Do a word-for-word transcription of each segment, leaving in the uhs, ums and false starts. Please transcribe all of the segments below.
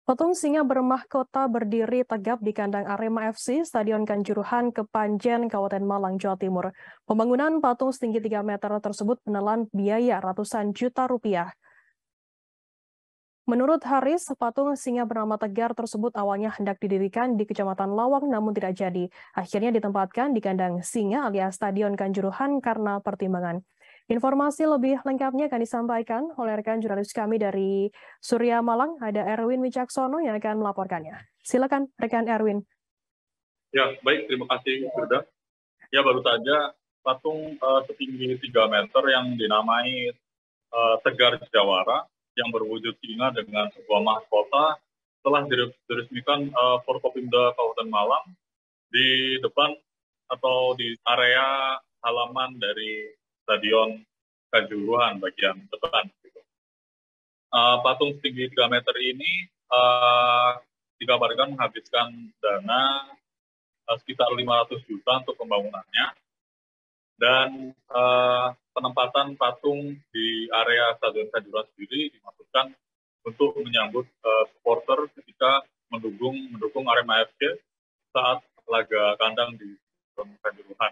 Patung singa bermahkota berdiri tegap di kandang Arema F C, Stadion Kanjuruhan, Kepanjen, Kabupaten Malang, Jawa Timur. Pembangunan patung setinggi tiga meter tersebut menelan biaya ratusan juta rupiah. Menurut Haris, patung singa bernama Tegar tersebut awalnya hendak didirikan di Kecamatan Lawang namun tidak jadi. Akhirnya ditempatkan di kandang singa alias Stadion Kanjuruhan karena pertimbangan. Informasi lebih lengkapnya akan disampaikan oleh rekan jurnalis kami dari Surya Malang, ada Erwin Wicaksono yang akan melaporkannya. Silakan rekan Erwin. Ya, baik, terima kasih, Firda. Ya, baru saja patung uh, setinggi tiga meter yang dinamai uh, Tegar Jawara yang berwujud singa dengan sebuah mahkota telah diresmikan uh, Forkopimda Kabupaten Malang di depan atau di area halaman dari Stadion Kanjuruhan bagian depan. Gitu. Uh, patung setinggi tiga meter ini uh, dikabarkan menghabiskan dana uh, sekitar lima ratus juta untuk pembangunannya. Dan uh, penempatan patung di area Stadion Kanjuruhan sendiri dimaksudkan untuk menyambut uh, supporter ketika mendukung mendukung Arema F C saat laga kandang di Stadion Kanjuruhan.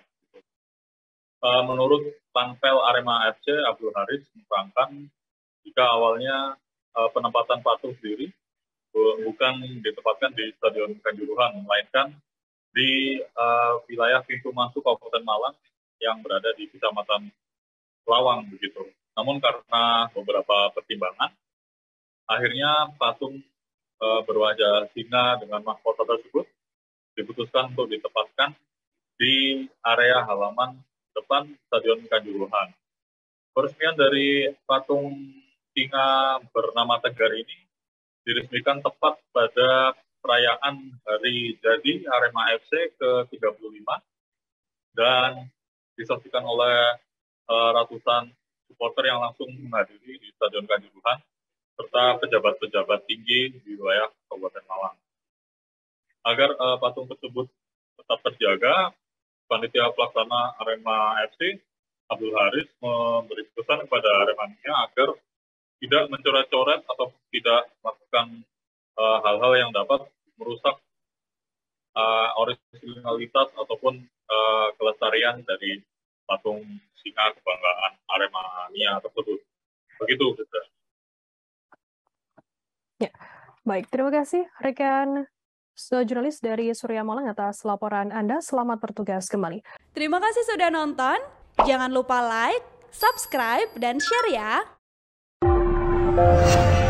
Uh, menurut Panpel Arema F C Abdul Haris menerangkan jika awalnya uh, penempatan patung sendiri uh, bukan ditempatkan di Stadion Kanjuruhan, melainkan di uh, wilayah pintu masuk Kabupaten Malang yang berada di Kecamatan Lawang begitu. Namun karena beberapa pertimbangan, akhirnya patung e, berwajah singa dengan mahkota tersebut diputuskan untuk ditempatkan di area halaman depan Stadion Kanjuruhan. Peresmian dari patung singa bernama Tegar ini diresmikan tepat pada perayaan Hari Jadi Arema F C ke tiga puluh lima dan disaksikan oleh uh, ratusan supporter yang langsung menghadiri di Stadion Kanjuruhan serta pejabat-pejabat tinggi di wilayah Kabupaten Malang. Agar uh, patung tersebut tetap terjaga, panitia pelaksana Arema F C Abdul Haris memberi pesan kepada Aremania agar tidak mencoret-coret atau tidak melakukan uh, hal-hal yang dapat merusak uh, originalitas ataupun uh, kelestarian dari patung singa kebanggaan Aremania tersebut. Begitu, Bunda. Ya, baik. Terima kasih rekan jurnalis dari Surya Malang atas laporan Anda. Selamat bertugas kembali. Terima kasih sudah nonton. Jangan lupa like, subscribe, dan share ya.